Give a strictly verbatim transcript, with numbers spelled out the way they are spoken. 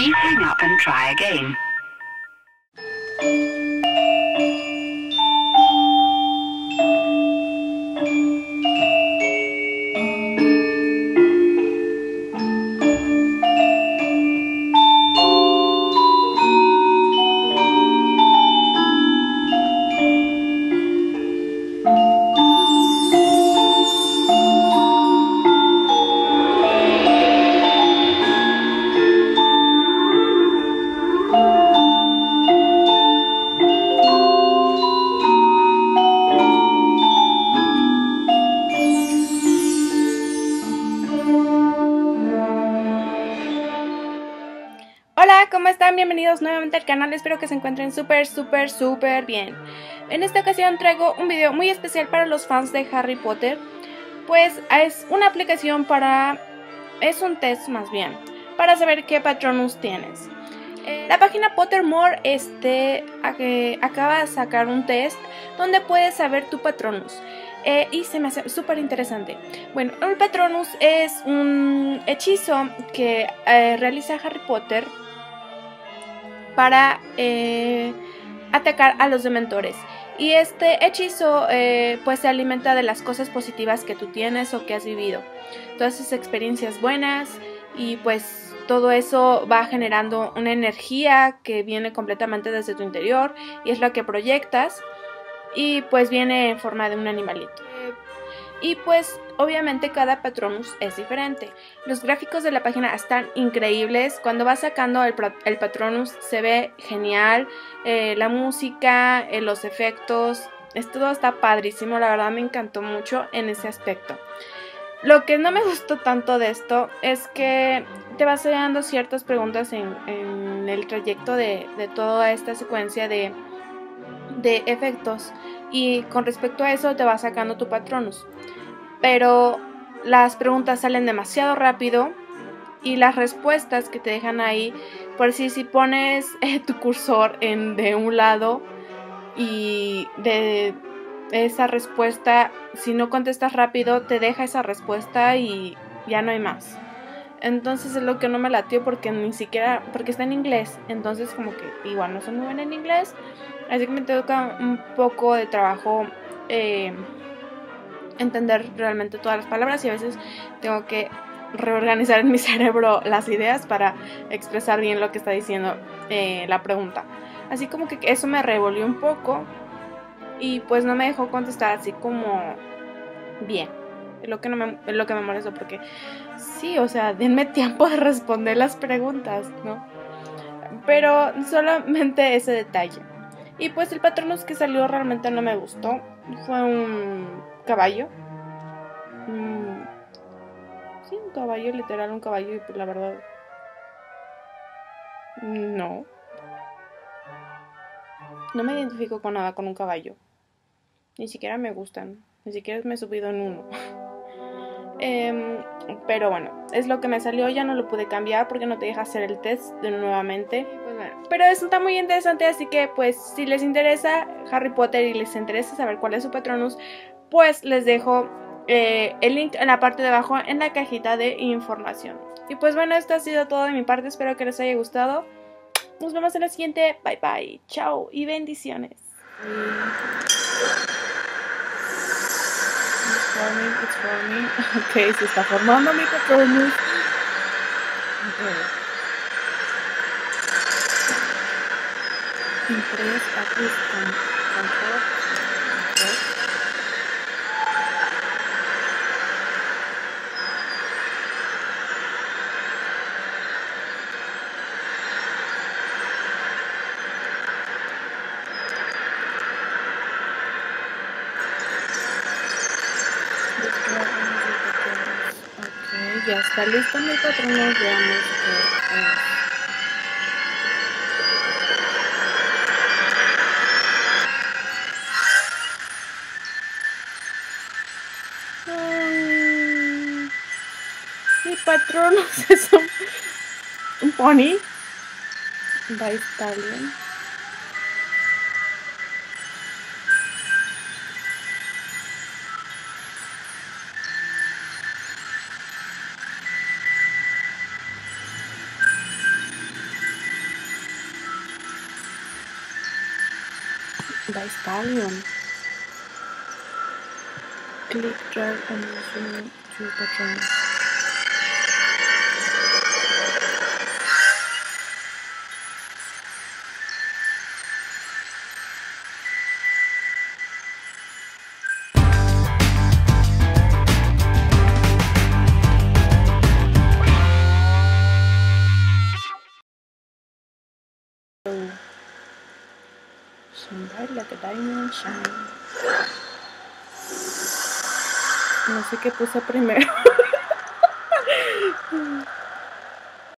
Please hang up and try again. Hola, ¿cómo están? Bienvenidos nuevamente al canal, espero que se encuentren súper, súper, súper bien. En esta ocasión traigo un video muy especial para los fans de Harry Potter, pues es una aplicación para... es un test más bien, para saber qué Patronus tienes. Eh, la página Pottermore este, eh, acaba de sacar un test donde puedes saber tu Patronus. Eh, y se me hace súper interesante. Bueno, el Patronus es un hechizo que eh, realiza Harry Potter para eh, atacar a los dementores. Y este hechizo eh, pues se alimenta de las cosas positivas que tú tienes o que has vivido. Todas esas experiencias buenas y pues todo eso va generando una energía que viene completamente desde tu interior y es lo que proyectas y pues viene en forma de un animalito. Y pues obviamente cada Patronus es diferente. Los gráficos de la página están increíbles. Cuando vas sacando el, el Patronus se ve genial. Eh, la música, eh, los efectos, es, todo está padrísimo. La verdad me encantó mucho en ese aspecto. Lo que no me gustó tanto de esto es que te vas dando ciertas preguntas en, en el trayecto de, de toda esta secuencia de, de efectos. Y con respecto a eso te va sacando tu Patronus. Pero las preguntas salen demasiado rápido y las respuestas que te dejan ahí, por si si pones eh, tu cursor en, de un lado y de esa respuesta, si no contestas rápido, te deja esa respuesta y ya no hay más. Entonces es lo que no me latió porque ni siquiera, porque está en inglés, entonces como que igual no soy muy buena en inglés, así que me toca un poco de trabajo eh, entender realmente todas las palabras y a veces tengo que reorganizar en mi cerebro las ideas para expresar bien lo que está diciendo eh, la pregunta. Así como que eso me revolvió un poco y pues no me dejó contestar así como bien. Es lo que, no me, es lo que me molestó porque sí, o sea, denme tiempo de responder las preguntas, ¿no? Pero solamente ese detalle. Y pues el Patronus que salió realmente no me gustó. Fue un caballo. Mm, sí, un caballo, literal un caballo. Y pues la verdad, no. No me identifico con nada con un caballo. Ni siquiera me gustan. Ni siquiera me he subido en uno. eh, pero bueno, es lo que me salió. Ya no lo pude cambiar porque no te deja hacer el test de nuevamente. Pues bueno, pero eso está muy interesante. Así que pues si les interesa Harry Potter y les interesa saber cuál es su Patronus, pues les dejo eh, el link en la parte de abajo en la cajita de información. Y pues bueno, esto ha sido todo de mi parte. Espero que les haya gustado. Nos vemos en la siguiente. Bye bye. Chao y bendiciones. It's forming, it's forming. Ok, se está formando mi Patronus. Okay. Impress at least con control. Okay. Ok, ya está listo mi Patronus. Veamos qué es. Ay, mi Patronus es un, un pony. By Stallion. by Stallion. Click, drag, and zoom to patrons. Shine bright like a diamond shine. No sé qué puse primero.